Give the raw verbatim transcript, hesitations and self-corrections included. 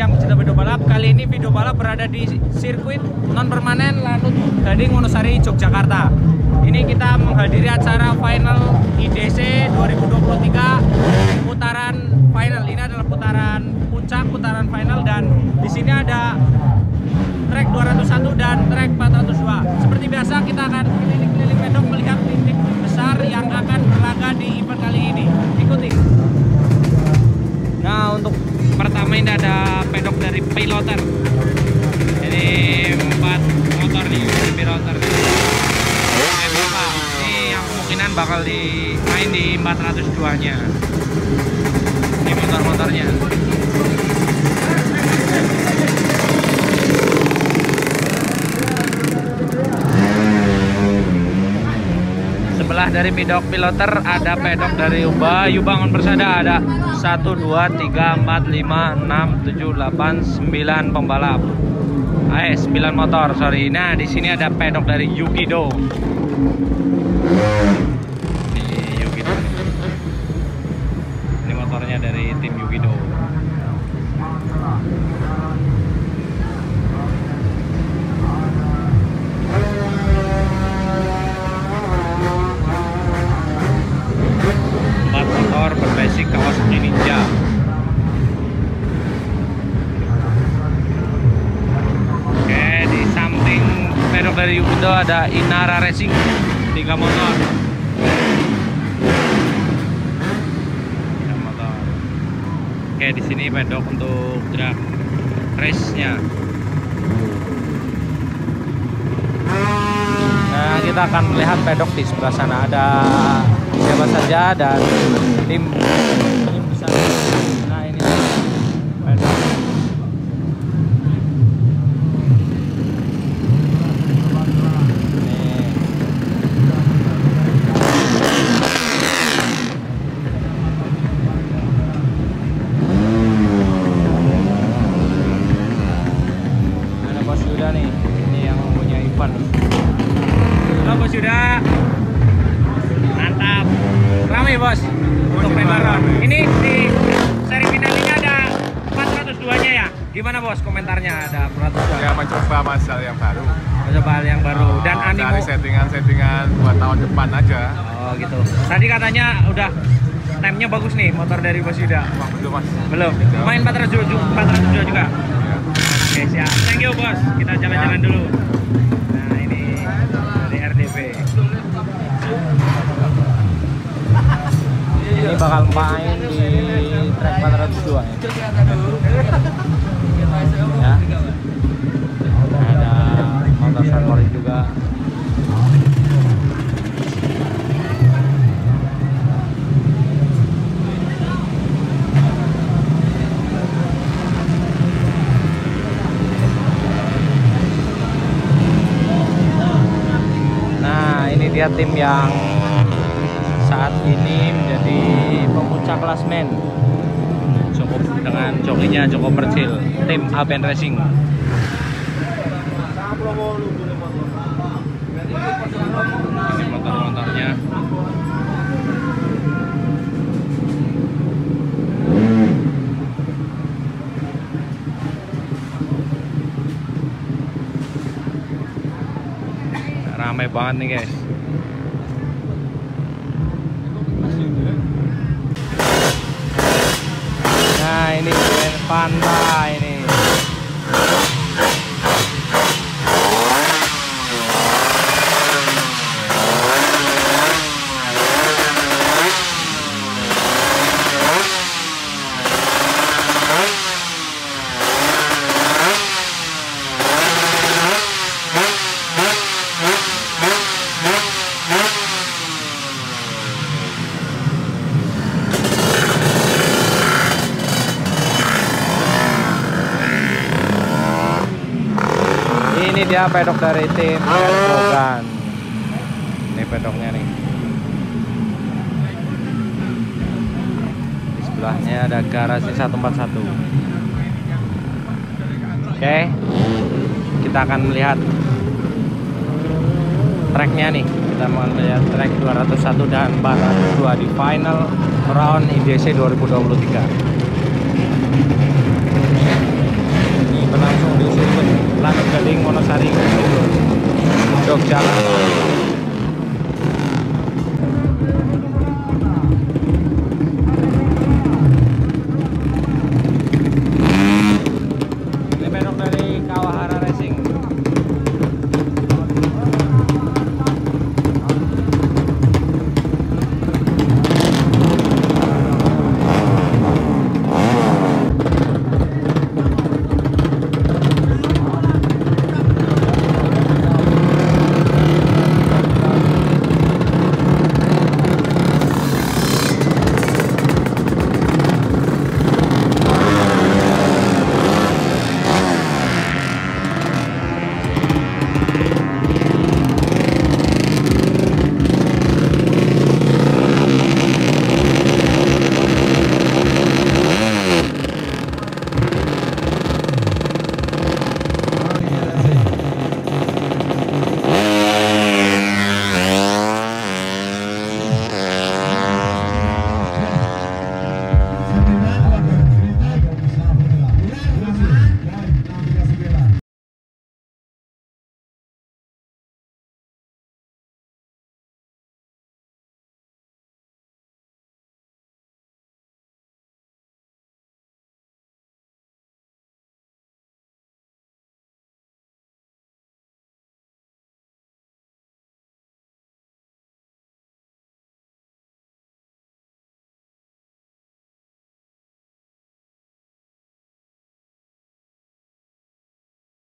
yang pecinta video balap. Kali ini video balap berada di sirkuit non permanen Lanut Gading Wonosari, Yogyakarta. Ini kita menghadiri acara final I D C dua ribu dua puluh tiga putaran final. Ini adalah putaran puncak, putaran final, dan di sini ada trek dua ratus satu dan trek empat ratus dua. Seperti biasa kita akan keliling-keliling pedok melihat titik besar yang akan berlaga di event kali ini. Ikuti. Nah, untuk pertama ini ada pedok dari piloter. Jadi empat motor nih dari piloter. Ini yang kemungkinan bakal dimain di empat ratus dua nya. Ini motor-motornya. Sebelah dari pedok piloter ada pedok dari Uba, Yubangun Persada, ada satu, dua, tiga, empat, lima, enam, tujuh, delapan, sembilan pembalap. Eh, sembilan motor, sorry. Nah, di sini ada pedok dari Yukido. Ini Yukido. Ini motornya dari tim Yukido. Berbasic Kawasaki Ninja. Oke, di samping pedok dari Yukido ada Inara Racing, tiga motor. Tiga motor. Oke, di sini pedok untuk drag race-nya. Nah, kita akan melihat pedok di sebelah sana, ada siapa saja dan tim tim besar. Nah, ini pedok. Ada Bos Yuda nih, ini yang punya event. Halo Bos Yuda. Mantap. Ramai bos untuk pembaron. Ini di seri final ini ada empat ratus dua nya ya. Gimana bos komentarnya ada empat ratus dua? Ya, mencoba masal yang baru. Mencoba hal yang baru Oh, dan animo. Dari settingan-settingan buat tahun depan aja. Oh gitu. Tadi katanya udah time-nya bagus nih motor dari Bos Yuda. Wah, belum mas. Belum. Belum. Main empat ratus dua juga. Ya. Oke siap. Thank you bos. Kita jalan-jalan Ya. dulu. Nah ini dari R D P. Ini bakal main di trek empat ratus dua ya. Ya. Ada motor favorit juga. Nah, ini dia tim yang saat ini menjadi pemuncak klasmen, cukup dengan jokinya cukup percil, tim Aben Racing. Ini motor-motornya. Ramai banget nih guys. Nah ini Panda ini. Ini dia pedok dari tim Erdogan. Ini pedoknya nih. Di sebelahnya ada garasi seratus empat puluh satu. Oke, kita akan melihat tracknya nih. Kita mau melihat track dua ratus satu dan empat ratus dua di final round I D C dua ribu dua puluh tiga. Lanut Gading Wonosari Yogyakarta.